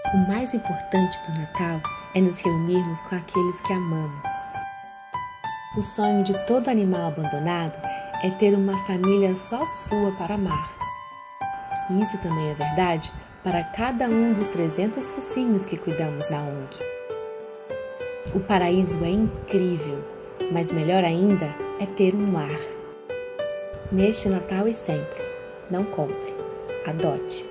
O mais importante do Natal é nos reunirmos com aqueles que amamos. O sonho de todo animal abandonado é ter uma família só sua para amar. E isso também é verdade para cada um dos 300 focinhos que cuidamos na ONG. O paraíso é incrível, mas melhor ainda é ter um lar. Neste Natal e sempre, não compre, adote.